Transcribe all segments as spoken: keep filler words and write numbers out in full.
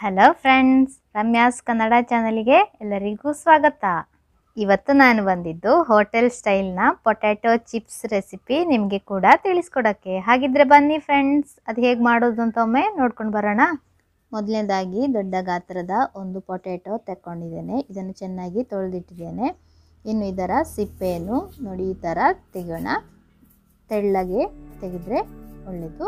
Hello friends, Ramya's Kannada ಚಾನಲ್ಗೆ ಎಲ್ಲರಿಗೂ ಸ್ವಾಗತ. ಇವತ್ತು ನಾನು ಬಂದಿದ್ದು ಹೋಟೆಲ್ ಸ್ಟೈಲ್ನ ಪೊಟ್ಯಾಟೊ ಚಿಪ್ಸ್ ರೆಸಿಪಿ ನಿಮಗೆ ಕೂಡ ತಿಳಿಸ್ಕೊಡೋಕ್ಕೆ. ಹಾಗಿದ್ರೆ ಬನ್ನಿ ಫ್ರೆಂಡ್ಸ್, ಅದು ಹೇಗೆ ಮಾಡೋದು ಅಂತ ಒಮ್ಮೆ ನೋಡ್ಕೊಂಡು ಬರೋಣ. ಮೊದಲನೇದಾಗಿ ದೊಡ್ಡ ಗಾತ್ರದ ಒಂದು ಪೊಟ್ಯಾಟೊ ತಗೊಂಡಿದ್ದೇನೆ. ಇದನ್ನು ಚೆನ್ನಾಗಿ ತೊಳೆದಿಟ್ಟಿದ್ದೇನೆ. ಇನ್ನು ಇದರ ಸಿಪ್ಪೆಯನ್ನು ನೋಡಿ ಈ ಥರ ತೆಗೆಯೋಣ. ತೆಳ್ಳಗೆ ತೆಗೆದ್ರೆ ಒಳ್ಳೆಯದು.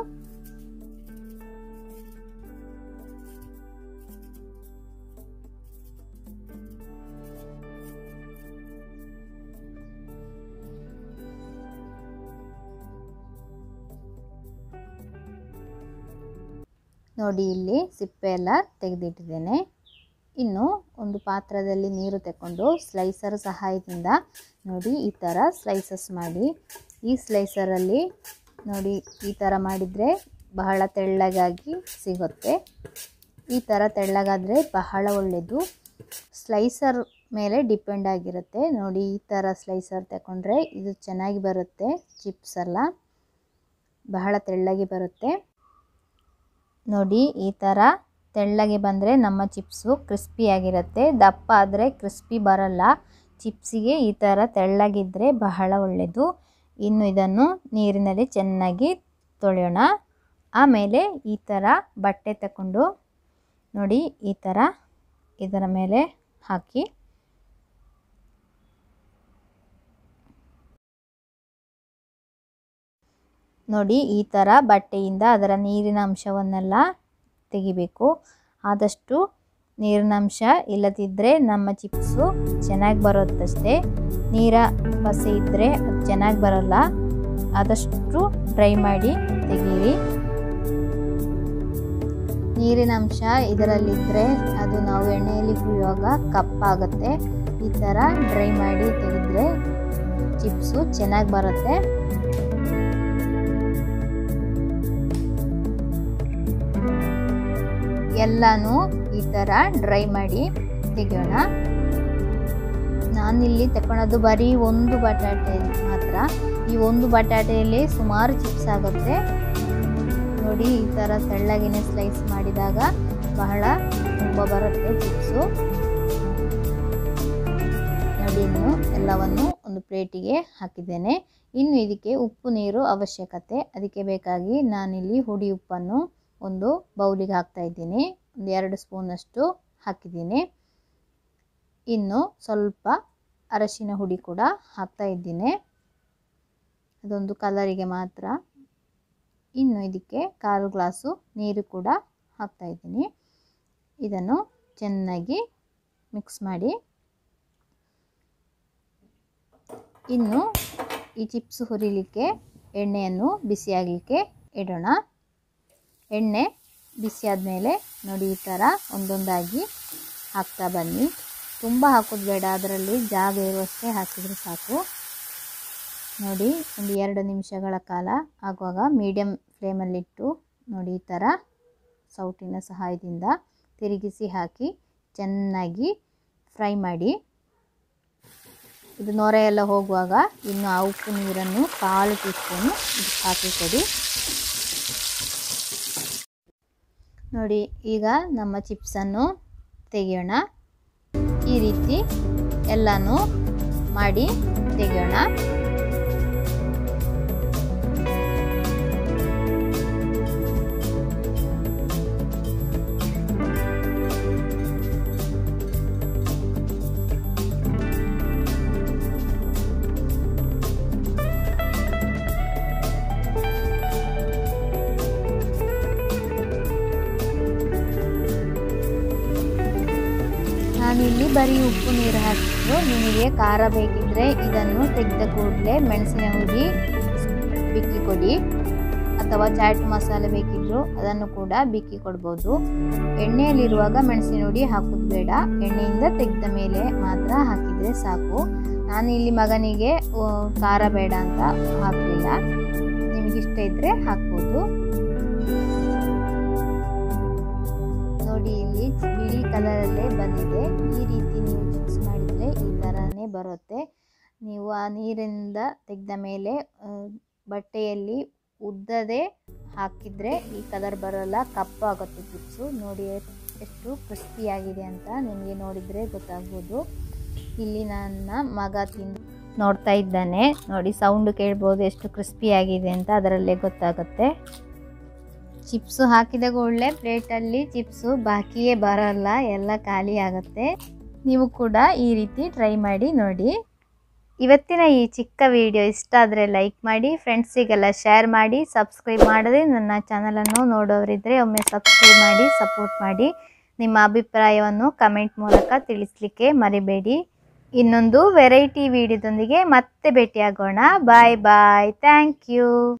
ನೋಡಿ ಇಲ್ಲಿ ಸಿಪ್ಪೆ ಎಲ್ಲ ತೆಗೆದಿಟ್ಟಿದ್ದೇನೆ. ಇನ್ನು ಒಂದು ಪಾತ್ರದಲ್ಲಿ ನೀರು ತಗೊಂಡು ಸ್ಲೈಸರ್ ಸಹಾಯದಿಂದ ನೋಡಿ ಈ ಥರ ಸ್ಲೈಸಸ್ ಮಾಡಿ. ಈ ಸ್ಲೈಸರಲ್ಲಿ ನೋಡಿ ಈ ಥರ ಮಾಡಿದರೆ ಬಹಳ ತೆಳ್ಳಗಾಗಿ ಸಿಗುತ್ತೆ. ಈ ಥರ ತೆಳ್ಳಗಾದರೆ ಬಹಳ ಒಳ್ಳೆಯದು. ಸ್ಲೈಸರ್ ಮೇಲೆ ಡಿಪೆಂಡ್ ಆಗಿರುತ್ತೆ. ನೋಡಿ ಈ ಥರ ಸ್ಲೈಸರ್ ತಗೊಂಡ್ರೆ ಇದು ಚೆನ್ನಾಗಿ ಬರುತ್ತೆ. ಚಿಪ್ಸ್ ಎಲ್ಲ ಬಹಳ ತೆಳ್ಳಗೆ ಬರುತ್ತೆ. ನೋಡಿ ಈ ಥರ ತೆಳ್ಳಗೆ ಬಂದರೆ ನಮ್ಮ ಚಿಪ್ಸು ಕ್ರಿಸ್ಪಿಯಾಗಿರುತ್ತೆ. ದಪ್ಪ ಆದರೆ ಕ್ರಿಸ್ಪಿ ಬರಲ್ಲ. ಚಿಪ್ಸಿಗೆ ಈ ಥರ ತೆಳ್ಳಗಿದ್ದರೆ ಬಹಳ ಒಳ್ಳೆಯದು. ಇನ್ನು ಇದನ್ನು ನೀರಿನಲ್ಲಿ ಚೆನ್ನಾಗಿ ತೊಳೆಯೋಣ. ಆಮೇಲೆ ಈ ಥರ ಬಟ್ಟೆ ತಗೊಂಡು ನೋಡಿ ಈ ಥರ ಇದರ ಮೇಲೆ ಹಾಕಿ ನೋಡಿ ಈ ಥರ ಬಟ್ಟೆಯಿಂದ ಅದರ ನೀರಿನ ಅಂಶವನ್ನೆಲ್ಲ ತೆಗಿಬೇಕು. ಆದಷ್ಟು ನೀರಿನ ಅಂಶ ಇಲ್ಲದಿದ್ದರೆ ನಮ್ಮ ಚಿಪ್ಸು ಚೆನ್ನಾಗಿ ಬರುತ್ತಷ್ಟೇ. ನೀರ ಪಸೆ ಇದ್ದರೆ ಅದು ಚೆನ್ನಾಗಿ ಬರಲ್ಲ. ಆದಷ್ಟು ಡ್ರೈ ಮಾಡಿ ತೆಗೀರಿ. ನೀರಿನ ಅಂಶ ಇದರಲ್ಲಿದ್ದರೆ ಅದು ನಾವು ಎಣ್ಣೆಯಲ್ಲಿ ಹುರಿಯುವಾಗ ಕಪ್ಪಾಗುತ್ತೆ. ಈ ಥರ ಡ್ರೈ ಮಾಡಿ ತೆಗೆದ್ರೆ ಚಿಪ್ಸು ಚೆನ್ನಾಗಿ ಬರುತ್ತೆ. ಎಲ್ಲನೂ ಈ ಥರ ಡ್ರೈ ಮಾಡಿ ತೆಗೆಯೋಣ. ನಾನಿಲ್ಲಿ ತಗೊಳ್ಳೋದು ಬರೀ ಒಂದು ಬಟಾಟೆ ಮಾತ್ರ. ಈ ಒಂದು ಬಟಾಟೆಯಲ್ಲಿ ಸುಮಾರು ಚಿಪ್ಸ್ ಆಗುತ್ತೆ. ನೋಡಿ ಈ ಥರ ತೆಳ್ಳಗಿನ ಸ್ಲೈಸ್ ಮಾಡಿದಾಗ ಬಹಳ ತುಂಬ ಬರುತ್ತೆ ಚಿಪ್ಸು. ನೋಡಿ ಇನ್ನು ಎಲ್ಲವನ್ನು ಒಂದು ಪ್ಲೇಟಿಗೆ ಹಾಕಿದ್ದೇನೆ. ಇನ್ನು ಇದಕ್ಕೆ ಉಪ್ಪು ನೀರು ಅವಶ್ಯಕತೆ. ಅದಕ್ಕೆ ಬೇಕಾಗಿ ನಾನಿಲ್ಲಿ ಹುಡಿ ಉಪ್ಪನ್ನು ಒಂದು ಬೌಲಿಗೆ ಹಾಕ್ತಾ ಇದ್ದೀನಿ. ಒಂದು ಎರಡು ಸ್ಪೂನಷ್ಟು ಹಾಕಿದ್ದೀನಿ. ಇನ್ನು ಸ್ವಲ್ಪ ಅರಶಿನ ಹುಡಿ ಕೂಡ ಹಾಕ್ತಾ ಇದ್ದೀನಿ, ಅದೊಂದು ಕಲರಿಗೆ ಮಾತ್ರ. ಇನ್ನು ಇದಕ್ಕೆ ಕಾಲು ಗ್ಲಾಸು ನೀರು ಕೂಡ ಹಾಕ್ತಾ ಇದ್ದೀನಿ. ಇದನ್ನು ಚೆನ್ನಾಗಿ ಮಿಕ್ಸ್ ಮಾಡಿ ಇನ್ನು ಈ ಚಿಪ್ಸ್ ಹುರಿಲಿಕ್ಕೆ ಎಣ್ಣೆಯನ್ನು ಬಿಸಿಯಾಗಲಿಕ್ಕೆ ಇಡೋಣ. ಎಣ್ಣೆ ಬಿಸಿ ಆದಮೇಲೆ ನೋಡಿ ಈ ಥರ ಒಂದೊಂದಾಗಿ ಹಾಕ್ತಾ ಬನ್ನಿ. ತುಂಬ ಹಾಕೋದು ಬೇಡ, ಅದರಲ್ಲಿ ಜಾಗ ಇರುವಷ್ಟೇ ಹಾಕಿದರೆ ಸಾಕು. ನೋಡಿ ಒಂದು ಎರಡು ನಿಮಿಷಗಳ ಕಾಲ ಆಗುವಾಗ ಮೀಡಿಯಮ್ ಫ್ಲೇಮಲ್ಲಿಟ್ಟು ನೋಡಿ ಈ ಥರ ಸೌಟಿನ ಸಹಾಯದಿಂದ ತಿರುಗಿಸಿ ಹಾಕಿ ಚೆನ್ನಾಗಿ ಫ್ರೈ ಮಾಡಿ. ಇದು ನೊರೆ ಎಲ್ಲ ಹೋಗುವಾಗ ಇನ್ನು ಆ ಉಪ್ಪು ನೀರನ್ನು ಕಾಲು ಟೀ ಸ್ಪೂನು ಇದಕ್ಕೆ ಹಾಕಿ ಕೊಡಿ. ನೋಡಿ ಈಗ ನಮ್ಮ ಚಿಪ್ಸನ್ನು ತೆಗೆಯೋಣ. ಈ ರೀತಿ ಎಲ್ಲನೂ ಮಾಡಿ ತೆಗೆಯೋಣ. ನಾನಿಲ್ಲಿ ಬರೀ ಉಪ್ಪು ನೀರು ಹಾಕಿದ್ದು. ನಿಮಗೆ ಖಾರ ಬೇಕಿದ್ದರೆ ಇದನ್ನು ತೆಗೆದ ಕೂಡಲೇ ಮೆಣಸಿನ ಹುಡಿ ಬಿಕ್ಕಿ ಕೊಡಿ, ಅಥವಾ ಚಾಟ್ ಮಸಾಲೆ ಬೇಕಿದ್ದರೂ ಅದನ್ನು ಕೂಡ ಬಿಕ್ಕಿ ಕೊಡ್ಬೋದು. ಎಣ್ಣೆಯಲ್ಲಿರುವಾಗ ಮೆಣಸಿನ ಹುಡಿ ಹಾಕೋದು ಬೇಡ, ಎಣ್ಣೆಯಿಂದ ತೆಗೆದ ಮೇಲೆ ಮಾತ್ರ ಹಾಕಿದರೆ ಸಾಕು. ನಾನು ಇಲ್ಲಿ ಮಗನಿಗೆ ಖಾರ ಬೇಡ ಅಂತ ಹಾಕಲಿಲ್ಲ, ನಿಮಗಿಷ್ಟ ಇದ್ದರೆ ಹಾಕ್ಬೋದು. ನೋಡಿ ಇಲ್ಲಿ ಬಿಳಿ ಕಲರಲ್ಲೇ ಬಂದಿದೆ. ಈ ರೀತಿ ನೀವು ಚಿಪ್ಸ್ ಮಾಡಿದರೆ ಈ ಥರನೇ ಬರುತ್ತೆ. ನೀವು ಆ ನೀರಿನಿಂದ ತೆಗೆದ ಮೇಲೆ ಬಟ್ಟೆಯಲ್ಲಿ ಉದ್ದದೆ ಹಾಕಿದರೆ ಈ ಕಲರ್ ಬರೋಲ್ಲ, ಕಪ್ಪಾಗುತ್ತೆ ಚಿಪ್ಸು. ನೋಡಿ ಎಷ್ಟು ಕ್ರಿಸ್ಪಿಯಾಗಿದೆ ಅಂತ ನಿಮಗೆ ನೋಡಿದರೆ ಗೊತ್ತಾಗ್ಬೋದು. ಇಲ್ಲಿ ನನ್ನ ಮಗ ತಿಂದು ನೋಡ್ತಾ ಇದ್ದಾನೆ. ನೋಡಿ ಸೌಂಡ್ ಕೇಳ್ಬೋದು ಎಷ್ಟು ಕ್ರಿಸ್ಪಿಯಾಗಿದೆ ಅಂತ, ಅದರಲ್ಲೇ ಗೊತ್ತಾಗುತ್ತೆ. ಚಿಪ್ಸು ಹಾಕಿದ ಕೂಡಲೇ ಪ್ಲೇಟಲ್ಲಿ ಚಿಪ್ಸು ಬಾಕಿಯೇ ಬರೋಲ್ಲ, ಎಲ್ಲ ಖಾಲಿ ಆಗುತ್ತೆ. ನೀವು ಕೂಡ ಈ ರೀತಿ ಟ್ರೈ ಮಾಡಿ ನೋಡಿ. ಇವತ್ತಿನ ಈ ಚಿಕ್ಕ ವಿಡಿಯೋ ಇಷ್ಟ ಆದರೆ ಲೈಕ್ ಮಾಡಿ, ಫ್ರೆಂಡ್ಸಿಗೆಲ್ಲ ಶೇರ್ ಮಾಡಿ. ಸಬ್ಸ್ಕ್ರೈಬ್ ಮಾಡದೆ ನನ್ನ ಚಾನಲನ್ನು ನೋಡೋರಿದ್ದರೆ ಒಮ್ಮೆ ಸಬ್ಸ್ಕ್ರೈಬ್ ಮಾಡಿ, ಸಪೋರ್ಟ್ ಮಾಡಿ. ನಿಮ್ಮ ಅಭಿಪ್ರಾಯವನ್ನು ಕಮೆಂಟ್ ಮೂಲಕ ತಿಳಿಸಲಿಕ್ಕೆ ಮರಿಬೇಡಿ. ಇನ್ನೊಂದು ವೆರೈಟಿ ವಿಡಿಯೋದೊಂದಿಗೆ ಮತ್ತೆ ಭೇಟಿಯಾಗೋಣ. Bye bye. Thank you.